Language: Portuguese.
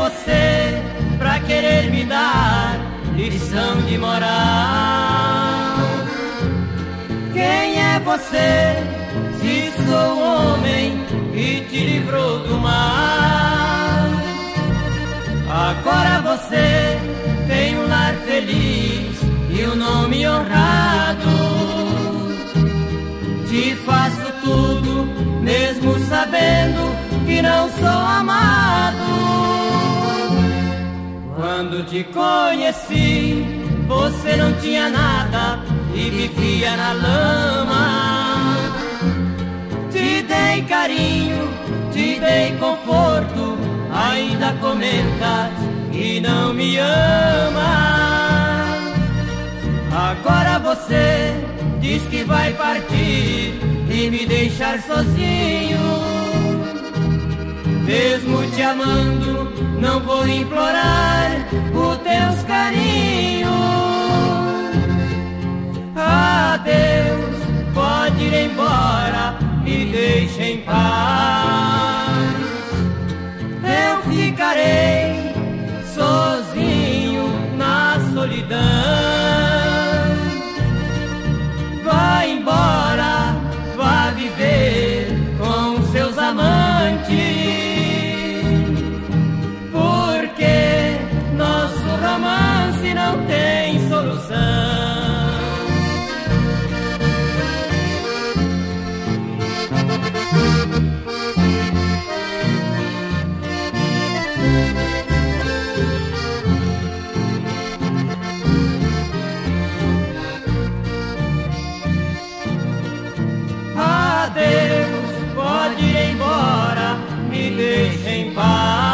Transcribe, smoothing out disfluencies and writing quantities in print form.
você pra querer me dar lição de moral? Quem é você se sou homem e te livrou do mar? Agora você tem um lar feliz e um nome honrado. Te faço tudo, mesmo sabendo que não sou amado. Quando te conheci, você não tinha nada e vivia na lama. Te dei carinho, te dei conforto, ainda comentas que não me ama. Agora você diz que vai partir e me deixar sozinho. Mesmo te amando, não vou implorar os teus carinhos. Adeus, pode ir embora, me deixe em paz. Eu ficarei sozinho na solidão. Vá embora, vá viver com seus amantes, porque nosso romance não tem solução. Adeus, pode ir embora, me deixe em paz.